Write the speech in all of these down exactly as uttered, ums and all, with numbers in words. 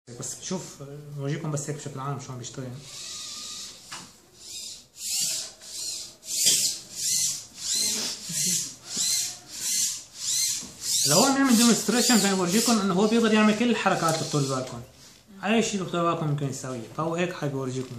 بس بشوف بورجيكم بس هيك بشكل عام شلون بيشتغل. لو هو عم يعمل ديمونستريشن كان بورجيكم انه هو بيقدر يعمل كل الحركات اللي بطول بالكم، اي شيء بطول بالكم ممكن يسويه، فهو هيك حيورجيكم.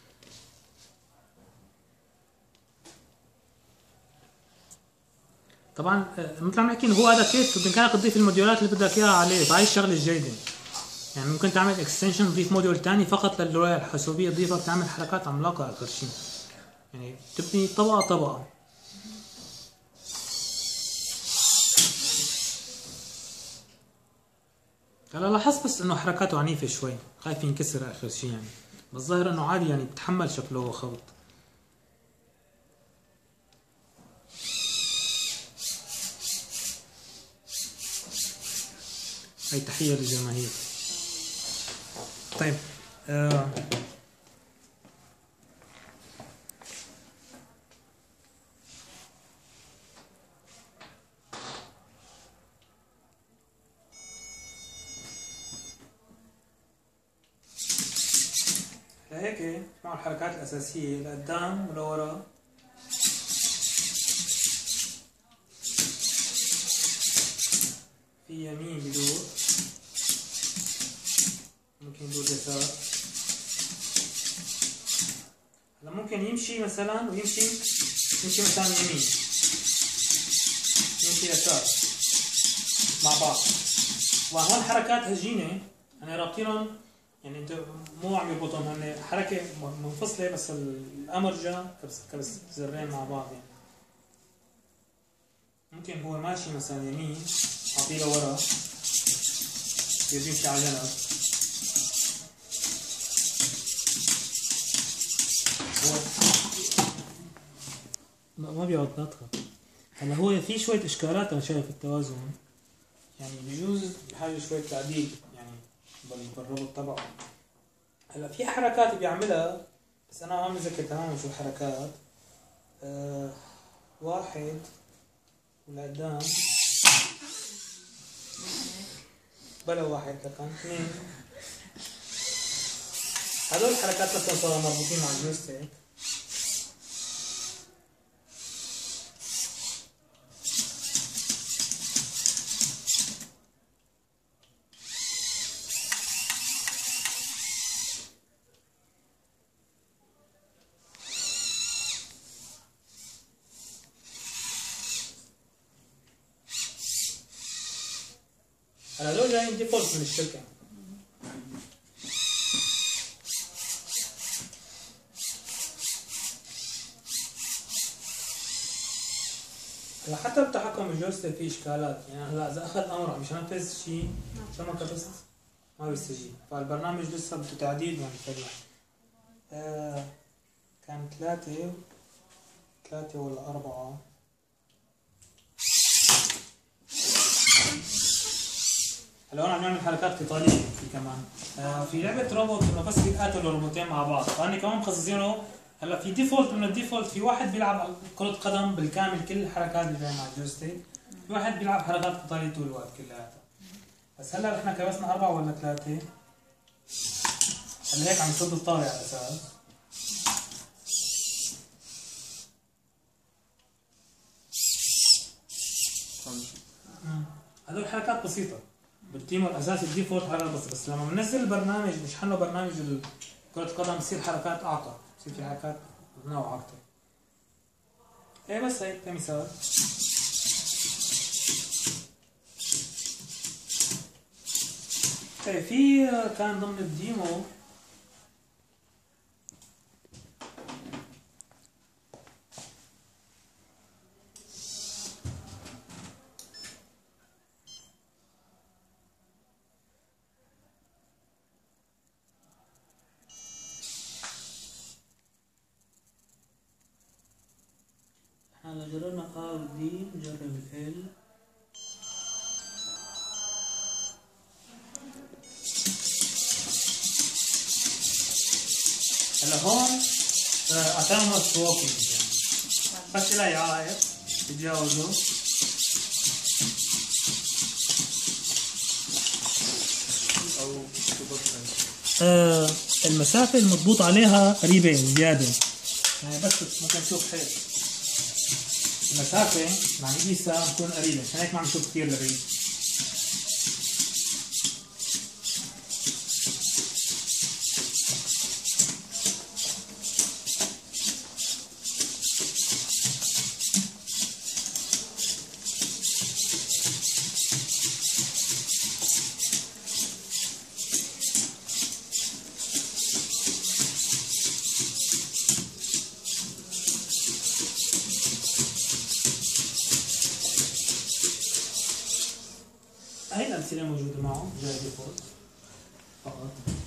طبعا مثل ما نحكي انه هو هذا كيت بامكانك تضيف الموديولات اللي بدك اياها عليه، فهي الشغله الجيده. يعني ممكن تعمل اكستنشن تضيف موديول ثاني فقط للروايه الحاسوبيه تضيفها تعمل حركات عملاقه اخر شيء. يعني تبني طبقه طبقه. هلا لاحظت بس انه حركاته عنيفه شوي، خايف ينكسر اخر شيء يعني، بس ظاهر انه عادي يعني بتحمل شكله خبط. هي تحيه للجماهير. طيب آه. لهيك مع الحركات الأساسية لقدام ولورا. في يمين بدور، ممكن يدور يسار. هلا ممكن يمشي مثلا ويمشي يمشي مثلا يمين يمشي يسار مع بعض. وهون حركات هجينة أنا رابطينهم، يعني انت مو عم يربطهم، هن حركة منفصلة بس الأمرجة كبس كبس زرين مع بعض. يعني ممكن هو ماشي مثلا يمين أعطيه لورا يمشي على جنب، ما بيقعد ناطقة. هلا هو في شوية إشكالات أنا شايف التوازن، يعني بجوز بحاجة شوية تعديل يعني بالربط تبعه. هلا في حركات بيعملها بس أنا عم أذكر تماما شو الحركات. أه واحد ولقدام، بلا واحد لكان اثنين. هدول الحركات اصلا صاروا مربوطين مع الجويستيك. هلا هدول جايين ديفولت من الشركة. هلا حتى بالتحكم بالجويستيك في اشكالات، يعني هلا اذا اخذ امر مش نفذ شيء عشان ما كبست ما بيستجيب، فالبرنامج لسه بده تعديل يعني كذا. آه كان ثلاثة ثلاثة ولا أربعة. هلا هون عم نعمل حركات قتالية في كمان. آه في لعبة روبوت انه بس بيتقاتلوا روبوتين مع بعض، فهني كمان مخصصينه. هلا في ديفولت من الديفولت في واحد بيلعب كرة قدم بالكامل كل الحركات اللي جايه مع الجويستيك، في واحد بيلعب حركات قتالية طول الوقت كلياتها. بس هلا احنا كبسنا أربعة ولا ثلاثة. هلا هيك عم يصد الطاولة على أساس. هذول حركات بسيطة بالتيم الأساسي الديفولت حركات بسيطة، بس لما بننزل البرنامج بنشحن له برنامج كرة القدم بصير حركات أعقد، بصير في حركات متنوعة أكثر. إيه بس هيك كمثال. طيب في كان ضمن الديمو هلا جربنا ار ودي، نجرب ال. هلا هون autonomous walking يعني بس لا يعاير تتجاوزه. او آه المسافة المضبوط عليها قريبة زيادة، يعني بس ممكن نشوف هيك المسافة مع نقيسها تكون قريبة، عشان هيك ما عم نشوف كثير لبعيد. هاي الأمثلة موجودة معه جاي فوق فقط.